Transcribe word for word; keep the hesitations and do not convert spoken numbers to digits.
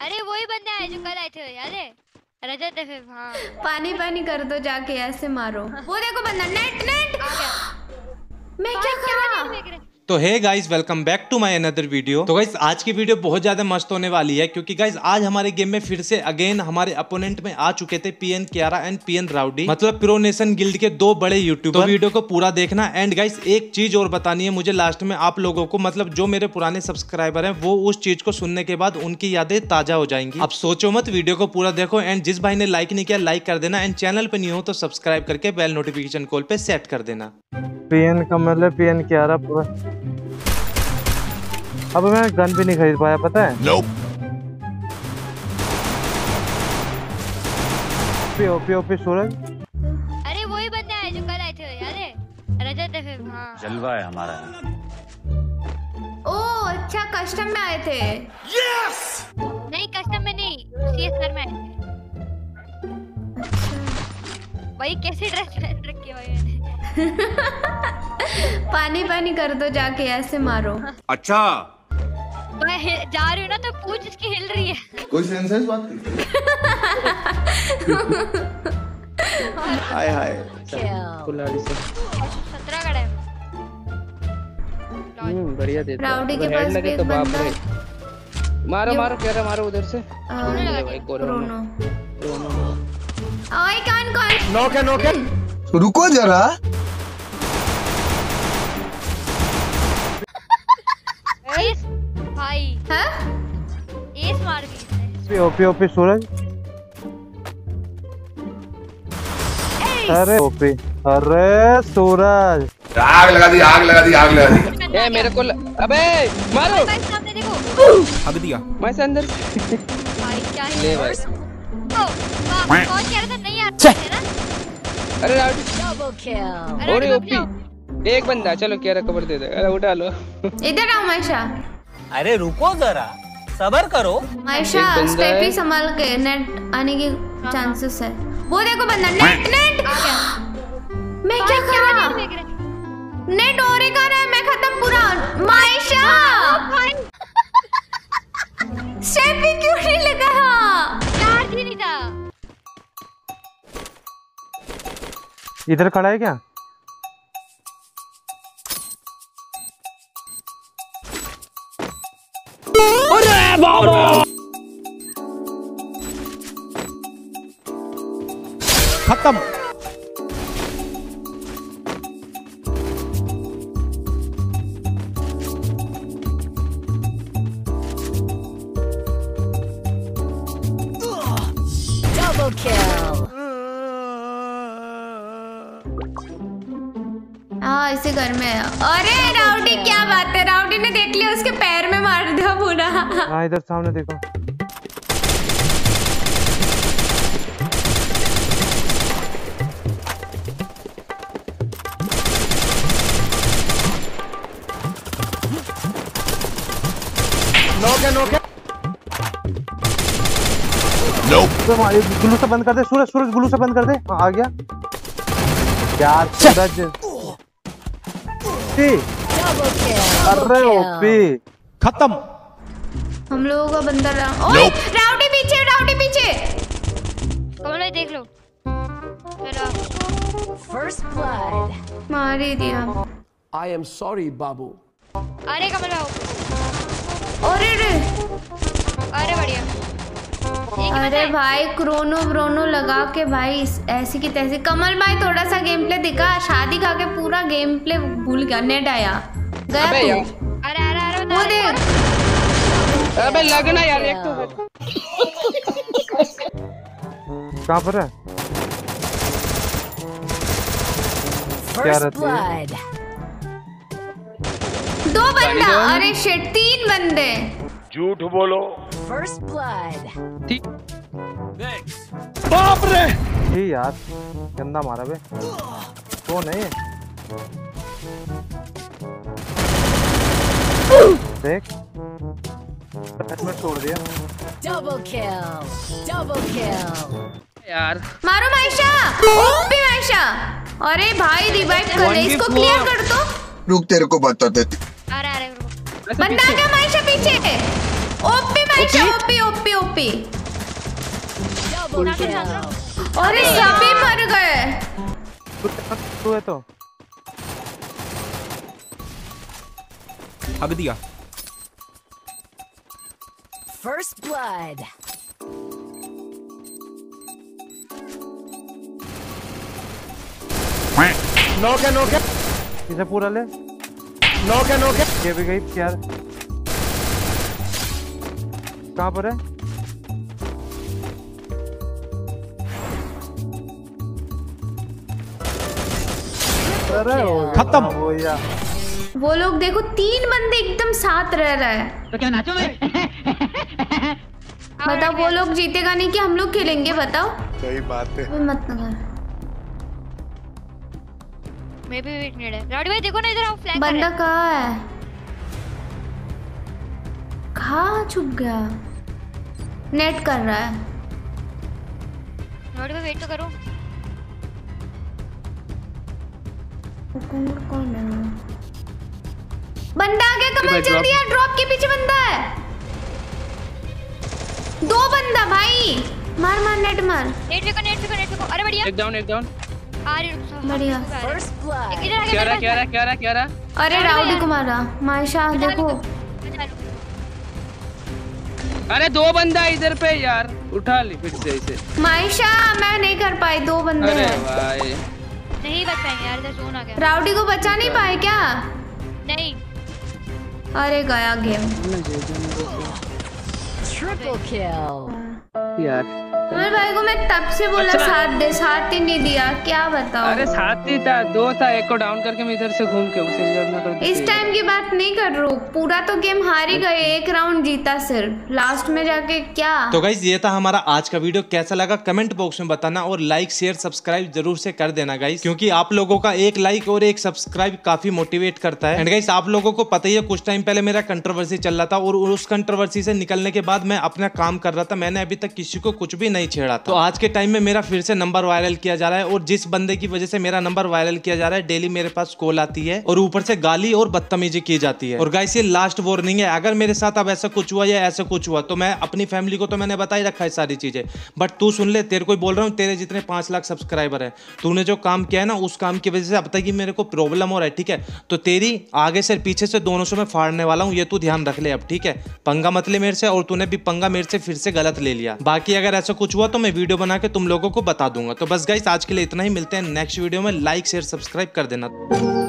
अरे वही बंदे आए जो कल आए थे, याद है? रजत है फिर। हाँ पानी पानी कर दो जाके, ऐसे मारो। वो देखो बंदा, नेट नेट आ गया। मैं क्या करा? तो hey guys, welcome back to my another video. तो गाइस आज की वीडियो बहुत ज्यादा मस्त होने वाली है, क्योंकि गाइस आज हमारे गेम में फिर से अगेन हमारे अपोनेंट में आ चुके थे PN Kiara and PN Rowdy, मतलब प्रो नेशन गिल्ड के दो बड़े यूट्यूबर। तो वीडियो को पूरा देखना। एंड गाइस एक चीज और बतानी है मुझे लास्ट में आप लोगों को, मतलब जो मेरे पुराने सब्सक्राइबर हैं वो उस चीज को सुनने के बाद उनकी यादें ताजा हो जाएंगी। अब सोचो मत, वीडियो को पूरा देखो। एंड जिस भाई ने लाइक नहीं किया लाइक कर देना, एंड चैनल पे नहीं हो तो सब्सक्राइब करके बेल नोटिफिकेशन कॉल पे सेट कर देना। पीएन का मतलब पीएन कियारा पूरा। अब मैं गन भी नहीं खरीद पाया, पता है? nope. OP OP OP Suraj. अरे वही बंदे आए जो कल आए थे, याद है? रजत है फिर। हाँ जलवा है हमारा। ओ अच्छा, कस्टम में आए थे। yes! नहीं कस्टम में नहीं, सीएसआर में आए थे। भाई कैसी ड्रेस पहन रखी है भाई मैंने। पानी पानी कर दो जाके, ऐसे मारो। अच्छा मैं जा रही हूँ ना तो पूछ इसकी हिल रही है। कोई सेंस है इस बात की? हाय हाय कुल्हाड़ी से सत्रह का टाइम। हम्म बढ़िया देता है। राउडी के हेड पास लगे एक तो बाप बंदा। रे। मारो मारो क्या रहा, मारो उधर से। भाई कोरोना ओए कौन कौन? नॉक है, नॉक है। रुको जरा। एस भाई हाँ? एस मार दी। OP OP Suraj. अरे ओपी, अरे सूरज आग लगा दी, आग लगा दी, आग लगा दी। ए मेरे को ल... अबे मारो। भाई सामने देखो। हग दिया मैं से अंदर। भाई क्या है? ले भाई। ओ वाह, कौन कह रहा था नहीं आता है ना? अरे राउडी डबल किल। और ओपी एक बंदा। चलो क्या कवर दे दे। अरे उठा लो। इधर आओ मायशा। अरे रुको जरा, सबर करो। मायशा स्टेप ही संभाल के, नेट आने के चांसेस है। वो देखो बंदा, नेट नेट। मैं क्या करा? नेट और एक आ रहा है, मैं खत्म पूरा। मायशा स्टेप ही क्यों नहीं लगा? यार ही नहीं था। इधर खड़ा है क्या? अरे बाबा खत्म। Double kill. हाँ इसे घर में है। अरे राउडी क्या बात है, राउडी ने देख लिया, उसके पैर में मार दिया पूरा। हाँ इधर सामने देखो। नॉक है, नॉक है। तो ग्लू से बंद कर दे सूरज, सूरज ग्लू से बंद कर दे। हाँ आ गया यार सूरज। अरे ओपी खत्म। हम लोगों का बंदा रहा। ओए राउडी पीछे, राउडी पीछे। कमल देख लो। फर्स्ट ब्लड मार ही दिया। आई एम सॉरी बाबू। अरे कमल आओ। अरे रे अरे बढ़िया। अरे भाई क्रोनो ब्रोनो लगा के भाई ऐसी की तैसी। कमल भाई थोड़ा सा गेम प्ले दिखा। शादी खा के पूरा गेम प्ले भूल गया। नेट आया गया तू। अरे अरे अरे वो देख। अबे लगना यार एक तो। कहाँ पर है? क्या रहती है? दो बंदा। अरे शिट, तीन बंदे। झूठ बोलो। First blood. बाप रे ये यार गंदा मारा बे। कौन है ये? देख में छोड़ दिया। Double kill, double kill. यार मारो मायशा, ओपी मायशा। अरे भाई रिवाइव कर ले इसको, क्लियर कर दो। रुक तेरे को बता देती। अरे अरे बंदा आ गया मायशा पीछे। OP Maisha, OP OP OP OP. Double kill. अरे सभी मर गए। तू है तो हग दिया। First blood. नॉक है नॉक है इसे पूरा ले। नॉक है नॉक है ये भी गई यार। कहाँ पर है? अरे खत्म। वो या वो लोग देखो तीन बंदे एकदम साथ रह रहा है। तो क्या नाचो मैं? बताओ वो लोग जीतेगा नहीं कि हम लोग खेलेंगे? बताओ। सही बात है। अबे मत ना कर। मैं भी वेट नीड है। राउडी भाई देखो ना इधर आओ, फ्लैंक बंदा कहाँ है? कहाँ छुप गया? नेट कर रहा है। राउडी भाई वेट तो करो। कौन कौन है? बंदा आ गया कमल, जल्दी यार, ड्रॉप के पीछे बंदा है। दो बंदा भाई, मार मार नेट मार। नेट फेंको नेट फेंको नेट फेंको। अरे बढ़िया। एक डाउन एक डाउन। आ रही हूँ। बढ़िया। First blood. इधर आ क्या गया। रहा क्या रहा क्या रहा क्या रहा? अरे राउडी को मारा। मायशा देखो। अरे दो बंदा इधर पे यार, उठा ली फिर से इसे। मायशा मैं नहीं कर पाई, दो बंदे अरे हैं। भाई नहीं बच पाएंगे यार, इधर जोन आ गया। राउडी को बचा नहीं पाए क्या? नहीं। अरे गया गेम Triple kill. यार। मेरे भाई को मैं तब से बोला साथ दे, साथ ही नहीं दिया, क्या बताओ। अरे साथ ही था, दो था, एक को डाउन करके मैं इधर से घूम के उसे इधर ना कर। इस टाइम की बात नहीं कर रहा हूँ, पूरा तो गेम हार ही गए, एक राउंड जीता सिर्फ, लास्ट में जाके क्या। तो गाइज ये था हमारा आज का वीडियो। कैसा लगा कमेंट बॉक्स में बताना और लाइक शेयर सब्सक्राइब जरूर से कर देना गाइज, क्योंकि आप लोगों का एक लाइक और एक सब्सक्राइब काफी मोटिवेट करता है। एंड गाइज आप लोगों को पता ही है कुछ टाइम पहले मेरा कंट्रोवर्सी चल रहा था और उस कंट्रोवर्सी से निकलने के बाद मैं अपना काम कर रहा था, मैंने अभी तक किसी को कुछ भी नहीं छेड़ा था। तो आज के टाइम में मेरा फिर से नंबर वायरल किया जा रहा है और जिस बंदे की वजह से मेरा नंबर वायरल किया जा रहा है, डेली मेरे पास कॉल आती है और ऊपर से गाली और बदतमीजी की जाती है। और गाइस ये लास्ट वार्निंग है, अगर मेरे साथ अब ऐसा कुछ हुआ या ऐसा कुछ हुआ तो मैं अपनी फैमिली को तो मैंने बता ही रखा है सारी चीजें, बट तू सुन ले, तेरे को बोल रहा हूँ, तेरे जितने पांच लाख सब्सक्राइबर है, तूने जो काम किया है ना, उस काम की वजह से अब तक ही मेरे को प्रॉब्लम हो रहा है, ठीक है? तो तेरी आगे से पीछे से दोनों से मैं फाड़ने वाला हूँ, ये तू ध्यान रख ले अब, ठीक है? पंगा मत ले मेरे से, और तूने भी पंगा मेरे से फिर से गलत ले लिया। बाकी अगर ऐसा कुछ हुआ तो मैं वीडियो बना के तुम लोगों को बता दूंगा। तो बस गाइस आज के लिए इतना ही, मिलते हैं नेक्स्ट वीडियो में। लाइक शेयर सब्सक्राइब कर देना।